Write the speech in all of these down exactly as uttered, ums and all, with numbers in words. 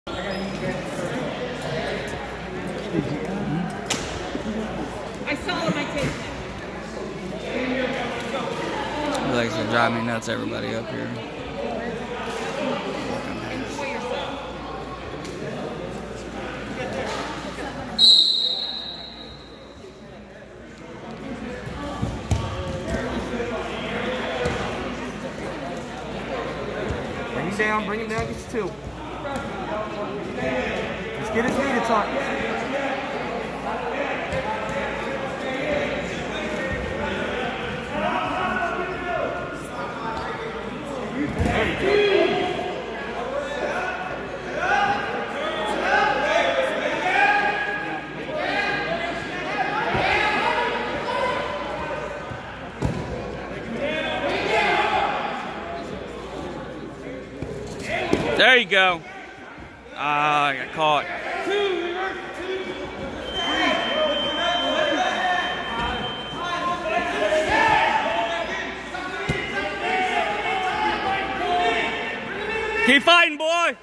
I saw on my tape. You like to drive me nuts, everybody up here. Bring him down, bring him down, get you two. Let's get his knee to talk. There you go. Ah, I got caught. Keep fighting, boy.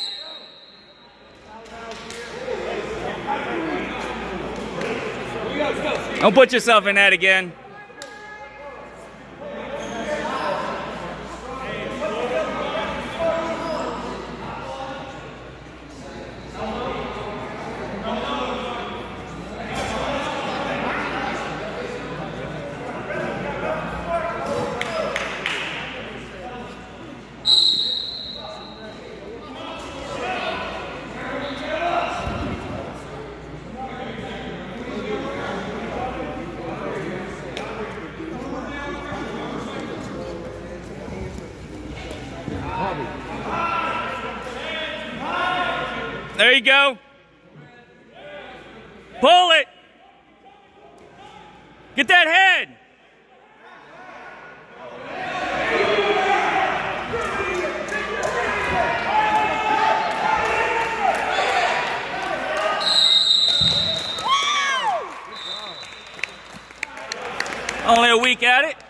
Don't put yourself in that again. There you go. Pull it. Get that head. Only a week at it.